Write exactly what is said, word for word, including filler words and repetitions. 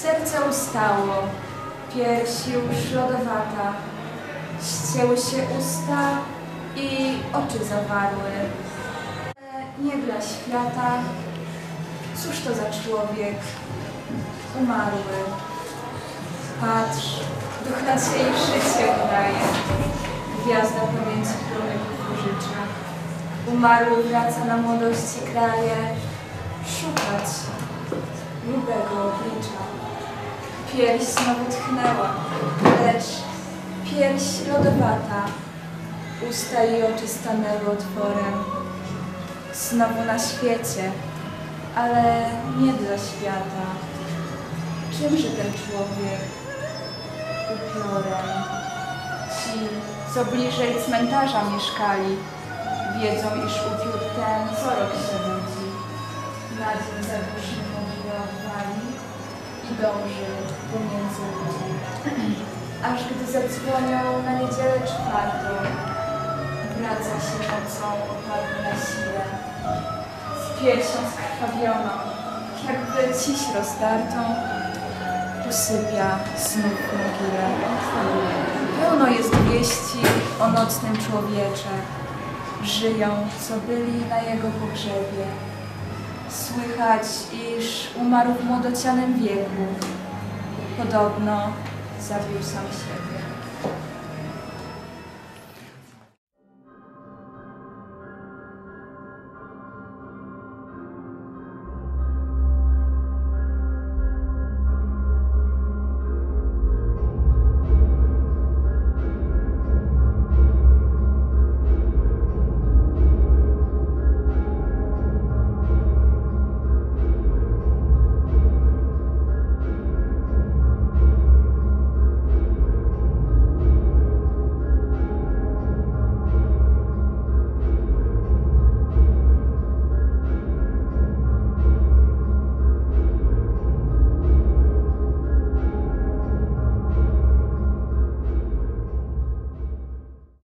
Serce ustało, pierś już lodowata, ścięły się usta i oczy zawarły. Nie dla świata, cóż to za człowiek, umarły. Patrz, duch nadziei życie udaje, gwiazda pamięci promyków użycza. Umarły wraca na młodości kraje, szukać grubego oblicza. Pierś znowu tchnęła, lecz pierś lodowata, usta i oczy stanęły otworem. Znowu na świecie, ale nie dla świata. Czymże ten człowiek? Upiorem. Ci, co bliżej cmentarza mieszkali, wiedzą, iż upiór ten co rok się budzi. Na dzień zaduszny mogilę odwali i dąży pomiędzy ludzi. Aż gdy zadzwonią na niedzielę czwartą, wraca się nocą oparty na siłę. Z piersią skrwawioną, jakby ciś rozdartą, usypia znów mogilę. Pełno jest wieści o nocnym człowiecze. Żyją, co byli na jego pogrzebie. Słychać, iż umarł w młodocianym wieku. Podobno zabił sam siebie.